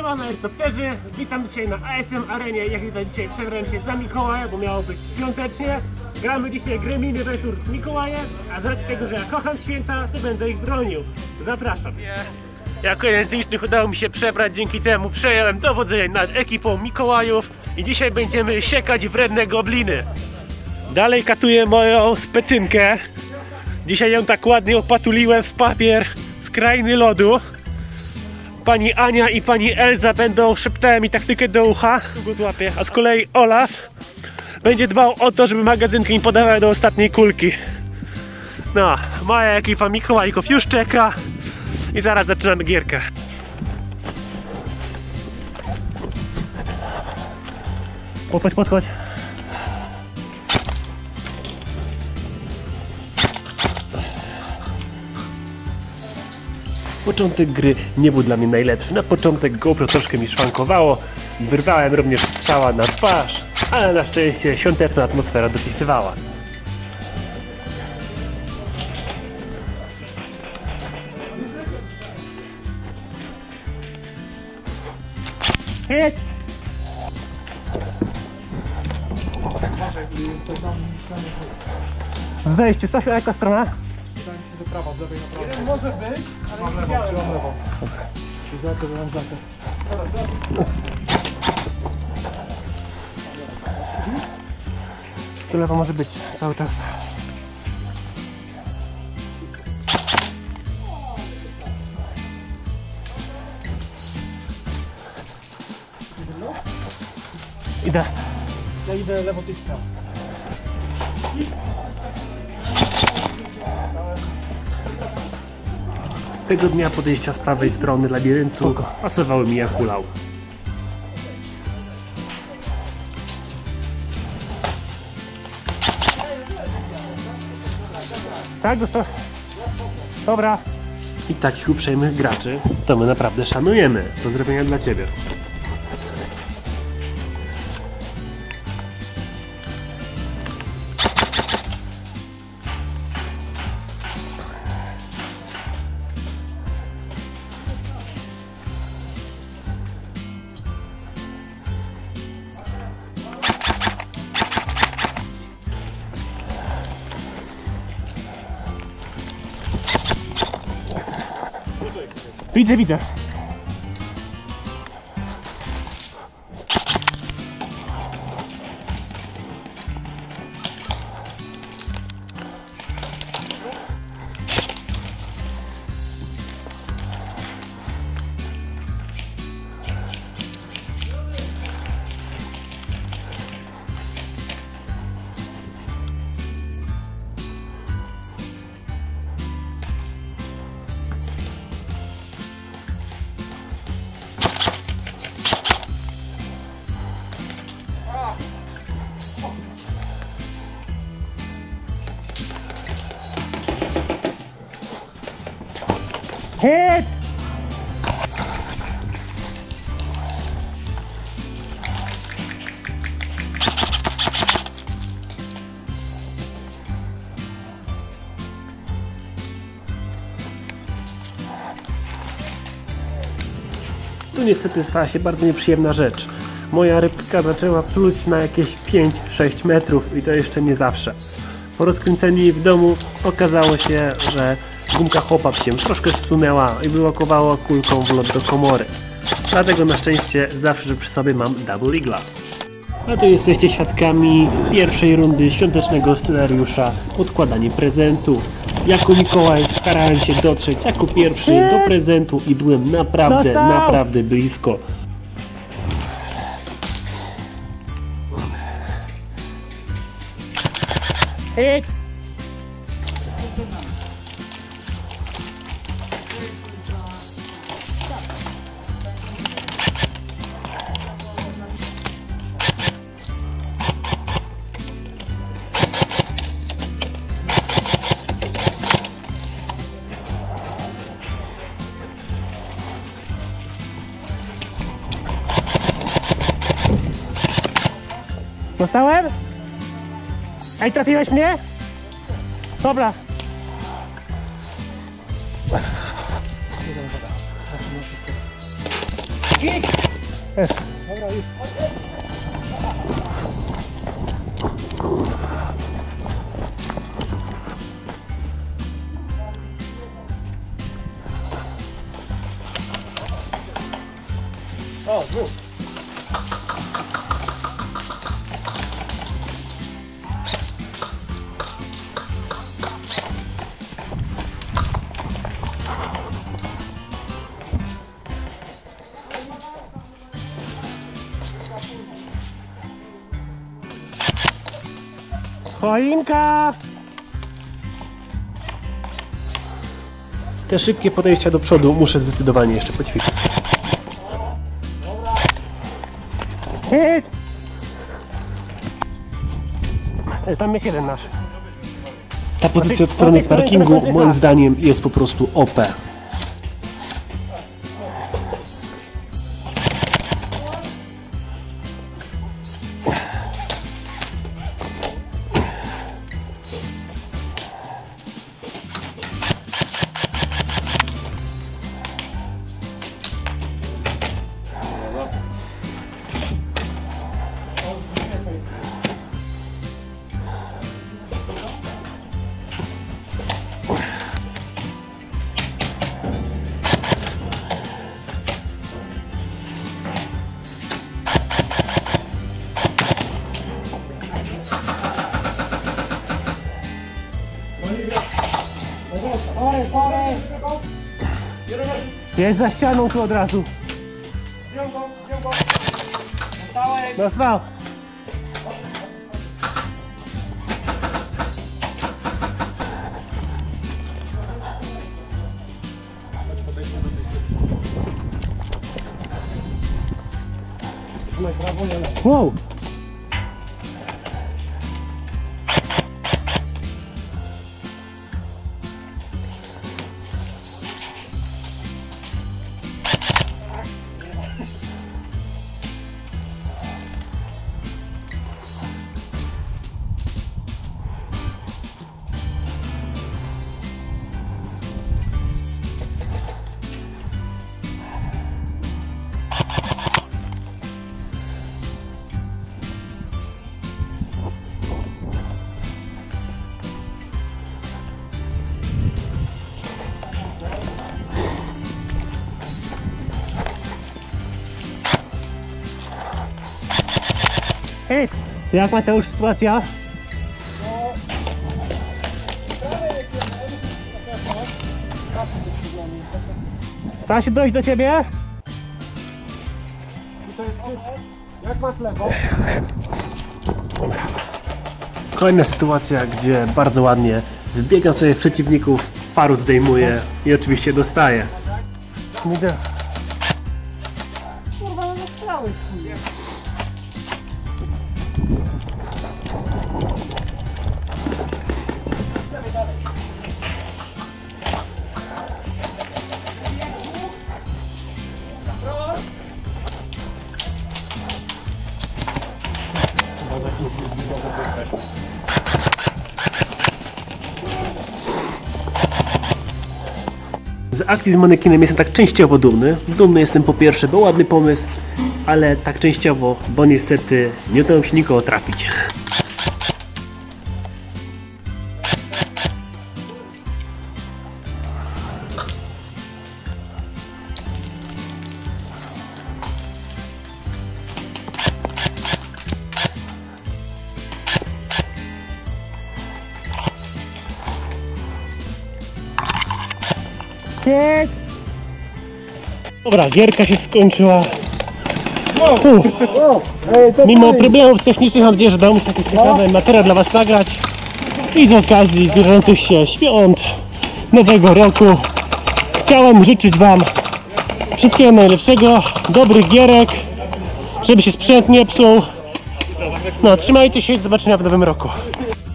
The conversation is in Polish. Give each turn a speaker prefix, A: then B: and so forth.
A: Siemano Aircopterzy, witam dzisiaj na ASM Arenie. Jak widać dzisiaj przebrałem się za Mikołaja, bo miało być świątecznie. Gramy dzisiaj Gremliny vs Mikołaje, a z racji tego, że ja kocham święta, to będę ich bronił. Zapraszam. Jako jeden z licznych udało mi się przebrać, dzięki temu przejąłem dowodzenie nad ekipą Mikołajów i dzisiaj będziemy siekać wredne gobliny. Dalej katuję moją specynkę. Dzisiaj ją tak ładnie opatuliłem w papier z krainy lodu. Pani Ania i pani Elza będą szeptały mi taktykę do ucha, a z kolei Olaf będzie dbał o to, żeby magazynki mi podawały do ostatniej kulki. No, moja ekipa Mikołajków już czeka i zaraz zaczynamy gierkę. Podchodź. Początek gry nie był dla mnie najlepszy. Na początek GoPro troszkę mi szwankowało. Wyrwałem również strzała na twarz, ale na szczęście świąteczna atmosfera dopisywała. W wejściu, Stasiu, jaka strona?
B: Do prawa, z lewej na prawo.
A: Jeden może być, ale nie widziałem.
B: Mam lewo. Zakę, mam zakę.
A: Tu lewo może być cały czas. Idę.
B: Ja idę lewo, ty prawo.
A: Tego dnia podejścia z prawej strony labiryntu pasowały mi jak hulał. Tak, dostał. Dobra. I takich uprzejmych graczy to my naprawdę szanujemy. Do zrobienia dla Ciebie. Widzę. Hit! Tu niestety stała się bardzo nieprzyjemna rzecz. Moja rybka zaczęła pluć na jakieś 5-6 metrów i to jeszcze nie zawsze. Po rozkręceniu jej w domu okazało się, że gumka chłopa się troszkę zsunęła i blokowała kulką wlot do komory. Dlatego na szczęście zawsze przy sobie mam Double Eagle'a. A tu jesteście świadkami pierwszej rundy świątecznego scenariusza Podkładanie prezentu. Jako Mikołaj starałem się dotrzeć jako pierwszy do prezentu i byłem naprawdę blisko. Dostałem? Ej, trafiłeś mnie? Dobra.
B: Dobra, już. O, dwóch.
A: Choinka! Te szybkie podejścia do przodu muszę zdecydowanie jeszcze poćwiczyć. Hit! Tam jest jeden nasz. Ta pozycja od strony parkingu moim zdaniem jest po prostu OP. Jest za ścianą tu od razu. No spał. Wow. Hej, jak Mateusz sytuacja? Da się dojść do ciebie?
B: Jak masz lewo?
A: Kolejna sytuacja, gdzie bardzo ładnie wbiegam sobie w przeciwników, paru zdejmuję i oczywiście dostaję. Widzę.
B: Kurwa, no strzały.
A: Z akcji z manekinem jestem tak częściowo dumny. Dumny jestem po pierwsze, bo ładny pomysł, ale tak częściowo, bo niestety nie udało się nikogo trafić. Dobra, gierka się skończyła. Mimo problemów technicznych mam nadzieję, że dało mi się taki ciekawy materiał dla was nagrać. I z okazji zbliżających się świąt Nowego Roku chciałem życzyć wam wszystkiego najlepszego, dobrych gierek, żeby się sprzęt nie psuł. No, trzymajcie się i do zobaczenia w Nowym Roku.